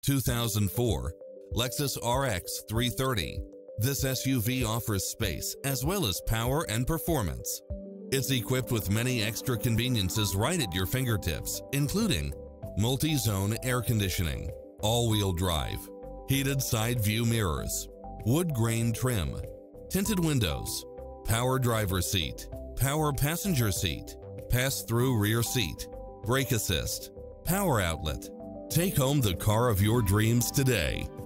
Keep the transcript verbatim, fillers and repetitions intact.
two thousand four Lexus R X three thirty. This S U V offers space as well as power and performance. It's equipped with many extra conveniences right at your fingertips, including multi-zone air conditioning, all-wheel drive, heated side view mirrors, wood grain trim, tinted windows, power driver seat, power passenger seat, pass-through rear seat, brake assist, power outlet. Take home the car of your dreams today.